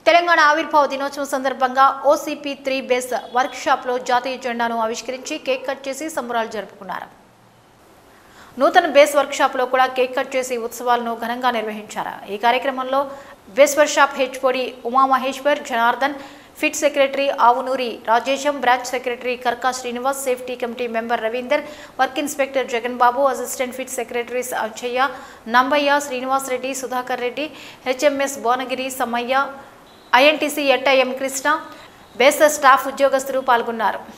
తెలంగాణ ఆవిర్భావ దినోత్సవం సందర్భంగా OCP3 బేస్ వర్క్ షాప్ లో జాతీయ జెండాను ఆవిష్కరించి కేక్ కట్ చేసి సంబరాలు జరుపుకున్నారు. నూతన బేస్ వర్క్ షాప్ లో కూడా కేక్ కట్ చేసి ఉత్సవాలను ఘనంగా నిర్వహించారు. ఈ కార్యక్రమంలో base workshop HOD Uma Maheshwar, Janardhan, pit secretary Avunuri Rajesham, branch secretary Karka Srinivas, safety committee member Ravinder, work inspector Jagan Babu, assistant pit secretaries Anchaiah, Nambaiah, Srinivas Reddy, Sudhakar Reddy, HMS Bhuvanagiri Sammaiah, INTC Etta M Krishna, base staff ఉద్యోగస్తులు పాల్గొన్నారు.